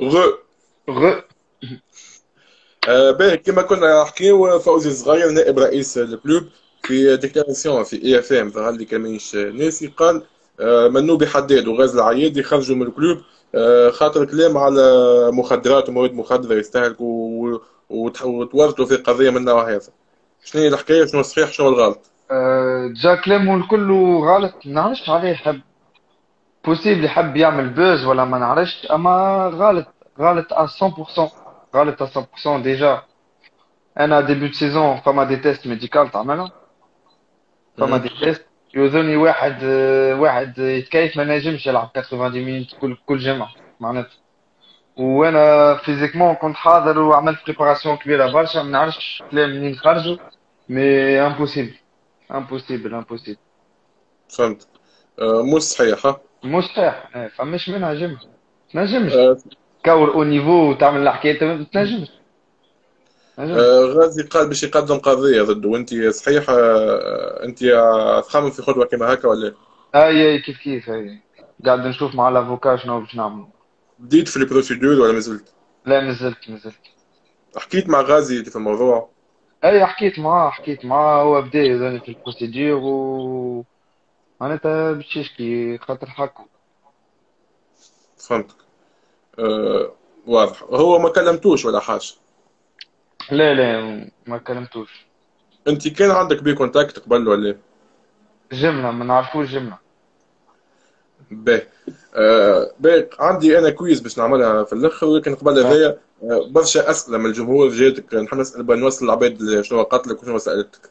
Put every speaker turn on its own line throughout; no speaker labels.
غ
غ.
باهي كما كنا نحكيو فوزي صغير نائب رئيس الكلوب في ديكلاراسيون في اي اف ام ظهر لي كمانيش ناسي قال منوبي حداد وغاز العيادي خرجوا من الكلوب خاطر كلام على مخدرات ومواد مخدرة يستهلكوا وتورطوا في قضية من النوع هذا. شنو هي الحكاية؟ شنو الصحيح شنو الغلط؟
جا كلامه الكل غلط، ما نعرفش عليه. يحب بوسيبل يحب يعمل بوز ولا ما نعرفش، اما غلط. غلط 100%. غلط 100% ديجا. انا ديبيو دو سيزون فما دي تيست ميديكال تعملها. فما
مهم.
دي تيست يوزوني واحد واحد يتكيف ما نجمش يلعب 90 مينوت كل جمعة معناتها. وانا فيزيكمون كنت حاضر وعملت بريباراسيون كبيرة برشا، ما نعرفش كلام منين خرجوا. مي امبوسيبل. امبوسيبل امبوسيبل.
فهمت. مش صحيح ها؟
مستحيل، فمش منها جمع. تنجمش
آه،
تكور او نيفو وتعمل الحكاية، ما تنجمش. تنجمش.
غازي قال باش يقدم قضية ضده وانت صحيح انت تخمم في خطوة كما هكا ولا؟
اي كيف كيف اي. قاعد نشوف مع الافوكا شنو باش نعمل.
بديت في البروسيدور ولا مازلت؟
لا مازلت.
حكيت مع غازي في الموضوع.
اي حكيت معاه هو بدا يزاني في البروسيدور معناتها باش يشكي خاطر حكوا.
فهمتك. أه واضح هو ما كلمتوش ولا حاجة.
لا ما كلمتوش.
انت كان عندك بيه كونتاكت قبل ولا إيه؟
جملة ما نعرفوش جملة.
باهي. باهي عندي انا كويز باش نعملها في الاخر ولكن قبل
لا.
هذايا برشا اسئله من الجمهور جاتك نحب نسال بان نوصل العباد شنو قتلك وشنو سالتك.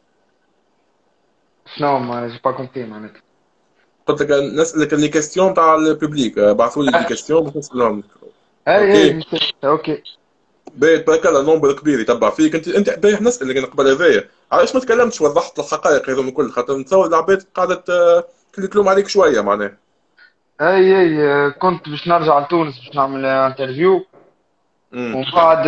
شنو ما جي با كومبري معناتها.
قلت لك نسالك لي كيستيون تاع الببليك بعثوا لي دي كيستيون باش نسالهم لك.
اي
اوكي.
نسيت. اوكي.
باهي تبارك الله نومبر كبير يتبع فيك انت باهي نسالك انا قبل هذايا علاش ما تكلمتش وضحت الحقائق هذوم الكل خاطر نتصور العباد قاعده تلوم عليك شويه معناها.
اي كنت باش نرجع لتونس باش نعمل انترفيو.
امم
ومن بعد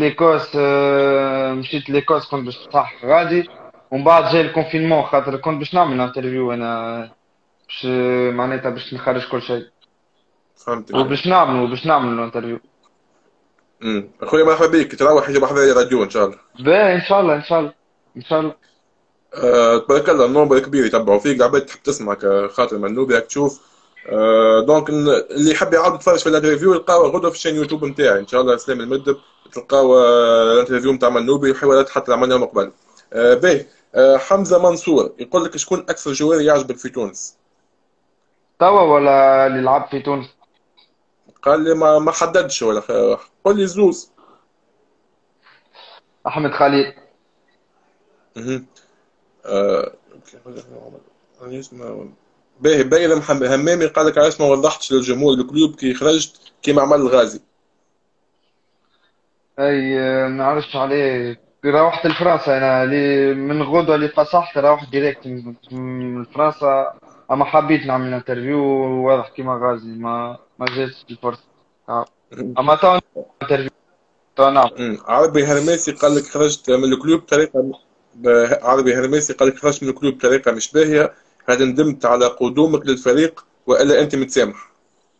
مشيت ليكوس كنت باش نصحح غادي. ومن بعد جاي الكونفينمون خاطر كنت باش نعمل انترفيو انا. باش معناتها باش نخرج كل شيء.
فهمتك.
وباش نعمل الانترفيو.
اخويا مرحبا بك تروح يجي بحذايا راديو ان شاء الله.
باهي ان شاء الله ان شاء الله. ان شاء الله.
تبارك الله النوبة كبير يتبعوا فيك العباد تحب تسمعك خاطر منوبي راك تشوف. دونك اللي يحب يعاود يتفرج في الانترفيو يلقاوه غدوه في الشين يوتيوب نتاعي ان شاء الله سلام المدب. تلقاو الانترفيو نتاع منوبي وحوارات حتى عملنا من قبل. باهي. حمزه منصور يقول لك شكون اكثر جواري يعجبك في تونس؟
توا ولا اللي لعب في تونس؟
قال لي ما حددش ولا قول لي زوز.
احمد خليل.
مهم. يعني اسمه باهي باهي همامي قال لك علاش ما وضحتش للجمهور الكلوب كي خرجت كيما عمل الغازي.
اي ما نعرفش عليه. روحت لفرنسا انا من غدوه اللي فصحت روحت ديريكت من فرنسا. اما حبيت نعمل انترفيو واضح كيما غازي ما جاتش الفرصه. اما تو انترفيو. تو نعم.
عربي هرميسي قال لك خرجت من الكلوب بطريقه عربي هرميسي قال لك خرجت من الكلوب بطريقه مش باهيه. هل ندمت على قدومك للفريق والا انت متسامح؟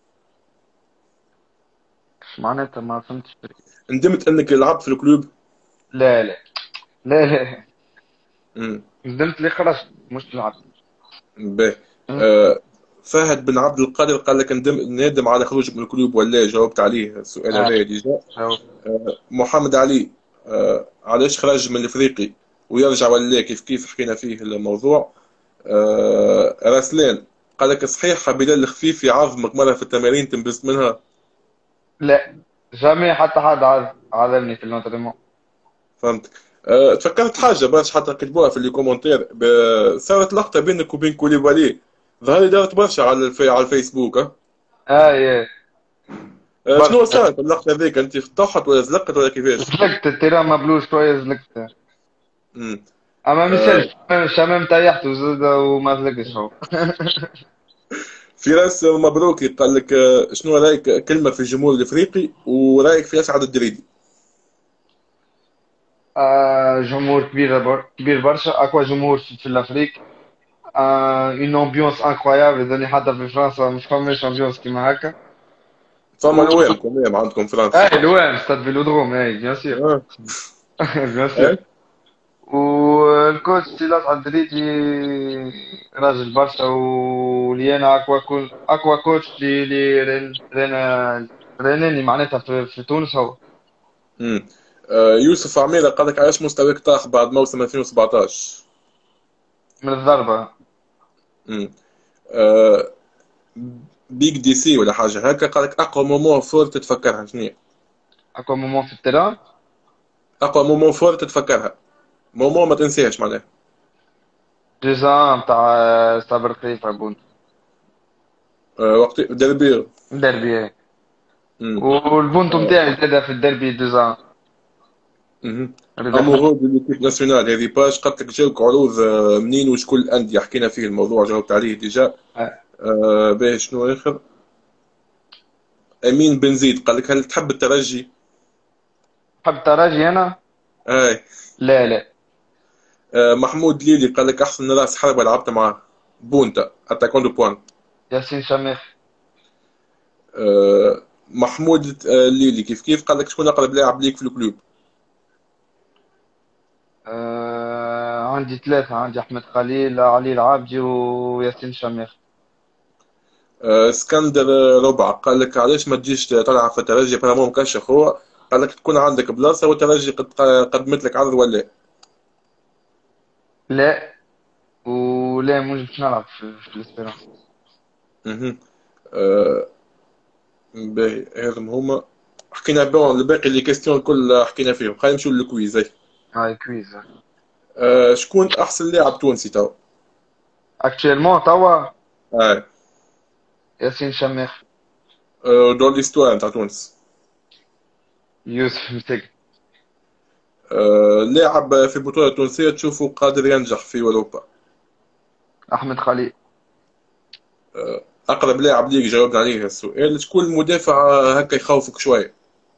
إيش معناتها ما فهمتش.
ندمت انك لعبت في الكلوب.
لا لا.
امم
ندمت لي خرجت مش لعبت.
باهي.
أمم.
آه، فهد بن عبد القادر قال لك نادم على خروجك من الكلوب ولا جاوبت عليه السؤال
آه.
هذا ديجا.
شوف.
محمد علي علاش خرج من الافريقي ويرجع ولا كيف حكينا فيه الموضوع. راسلان قال لك صحيح بلال الخفيفي عظمك مرة في التمارين تنبسط منها.
لا جميع حتى حد عذبني في الانترينمون.
فهمتك. تفكرت حاجة بس حتى كتبوها في اللي كومنتير صارت لقطة بينك وبين كوليبالي ظهر لي دارت برشا على الفيسبوك
اه
شنو
برشا.
صارت اللقطة ذيك انت طاحت ولا زلقت ولا كيفاش؟
زلقت التيران مبلوش شوية زلقت.
مم.
اما
آه،
مثلش الشمام تيحت وزاد وما زلقش هو.
فراس مبروكي قال لك شنو رايك كلمة في الجمهور الافريقي ورايك في اسعد الدريدي.
جمهور كبير برشا اقوى جمهور في الافريق. اون امبيونس انكرويابل. اذا حتى في فرنسا مش فماش امبيونس كيما هكا.
فما
و...
الوام كمان عندكم فرنسا.
الوان ستاد فيلودروم، بيان سور.
اه.
بيان سور.
ايه.
والكوتش سيلاس عدريتي راجل برشا، ولي انا اكوا كوتش ريناني معناتها في تونس هو.
امم يوسف عميرة قال لك علاش مستواك طاح بعد موسم 2017؟
من الضربة.
امم آه بيك دي سي ولا حاجه هكا، قال لك اقوى مومون فور تتفكرها شنو هي؟
اكوا مومون في التيران.
اقوى مومون فور تتفكرها، مومون ما تنساهش معناها.
جوزان نتاع صابر خليفة بون.
وقت ديربي.
ديربي.
امم
والبونتو نتاعي زادا في الديربي دوزان. ربحنا.
امورو دو ليكيب ناسيونال هذه باش قالت لك جاوك عروض منين وشكون الانديه، حكينا فيه الموضوع جاوبت عليه ديجا. باهي شنو اخر؟ امين بن زيد قال لك هل تحب الترجي؟
حب التراجي انا.
اي.
لا لا.
محمود ليلي قال لك احسن راس حربه لعبت معاه بونتا اتاكون دو بوان.
ياسين شميخ.
محمود ليلي كيف قال لك شكون اقرب لاعب ليك في الكلوب؟
عندي ثلاثة، عندي أحمد خليل، علي العابدي، وياسين شميخ.
اسكندر ربع قال لك علاش ما تجيش تلعب في الترجي بلا مكشخ هو؟ قال لك تكون عندك بلاصه والترجي قد قدمت لك عرض ولا؟
لا، ولا مش باش نلعب في الاسبيرونس.
اها. آه، باهي هذم هما حكينا بون الباقي اللي كيستيون الكل حكينا فيهم، خلينا نمشيو للكويز هاي.
هاي كويز.
شكون احسن لاعب تونسي تو؟
اكتويلمون توا
اه.
ياسين شميخ.
دون ليستوار نتاع تونس.
يوسف مسك.
لاعب في بطولة تونسية تشوفه قادر ينجح في أوروبا.
أحمد خليل.
أقرب لاعب ليك جاوبنا عليه السؤال، شكون المدافع هكا يخوفك شوية؟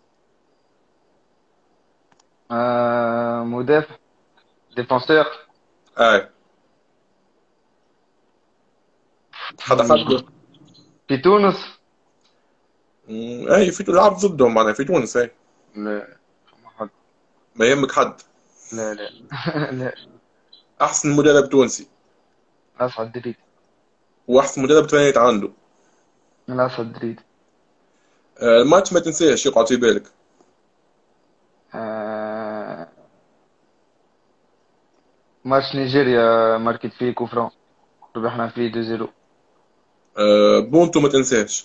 مدافع. ديفونسير.
آه. حد.
في تونس.
أي في لعب ضدهم معنا في تونس أي.
لا، فما حد.
ما يهمك حد.
لا لا. لا.
أحسن مدرب تونسي
الأسعد دريد.
وأحسن مدرب ترينيت عنده.
الأسعد دريد.
الماتش ما تنساهش يقعد في بالك.
آه، ماتش نيجيريا ماركت فيه كوفرون، ربحنا فيه 2-0.
بونتو ما تنساهش.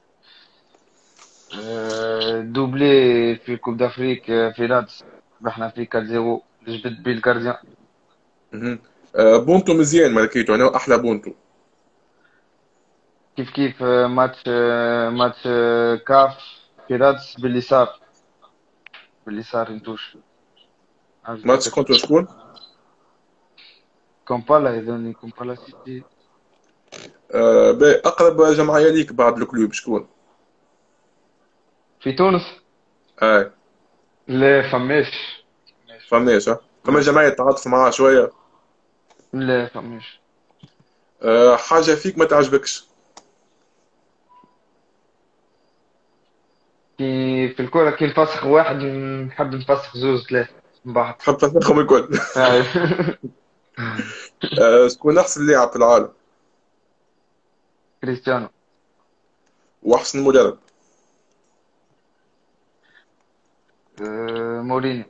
دوبلي في كوب دافريك في رادس، ربحنا فيه 4-0، جبت بيه الكارديان.
مهم. بونتو مزيان ما لقيته أنا أحلى بونتو.
كيف كيف ماتش كاف في رادس باليسار ينتوش.
ماتش كونتر شكون؟
كومبالا يظني، كومبالا سيتي.
أقرب جمعية ليك بعد الكلوب شكون؟
في تونس.
آه.
لا فماش.
فماش فما جمعية تعاطف معاه شوية.
لا فماش.
حاجة فيك ما تعجبكش.
في الكورة كي نفسخ واحد نحب نفسخ زوز ثلاثة من بعد.
تحب تنسخهم الكل.
هاي.
شكون أحسن لاعب في العالم
كريستيانو.
وأحسن مدرب؟
مورينيو.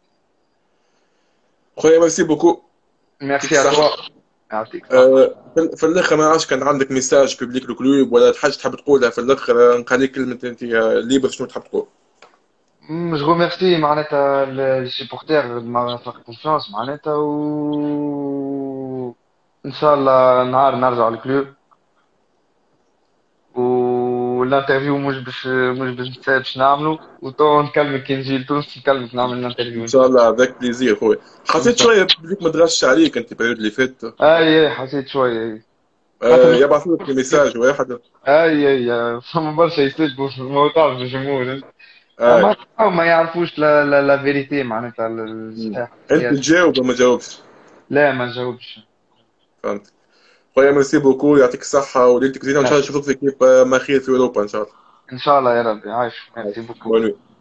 خويا ميرسي بوكو. يعطيك
ميرسي
الصحة.
اتوا. يعطيك الصحة.
في الآخر ما عادش كان عندك ميساج بيبليك الكلوب ولا حاجة تحب تقولها في الآخر، نخليك كلمة أنت ليبر شنو تحب تقول.
جو ريميرسي معناتها السيبورتير ما فرق كونفيونس معناتها، ان شاء الله نهار نرجع للكلوب، والانترفيو مش باش نعملو، وتو نكلمك كي نجي لتونس نكلمك نعمل الانترفيو
إن
ان
شاء
شاء
الله ذاك بليزير خويا.
الله. ان
حسيت
شاء
شوية بليك ما تغشش عليك أنت البريود اللي فات.
اي حسيت شويه. خاطر
يبعث لك ميساج واحد.
اي فما برشا يسجلوا في الموضوع الجمهور،
آه.
اما ما يعرفوش لا فيريتي معناتها الصحيح
أنت
الحكايات.
تجاوب وما جاوبش.
لا ما نجاوبش.
فهمت. خويا ميرسي بوكو، يعطيك الصحة وليلتك زينة، وإن شاء الله نشوفك في كيف ما خير في أوروبا إن شاء الله.
ان شاء الله يا ربي، عايش، ميرسي بوكو.
بونوي.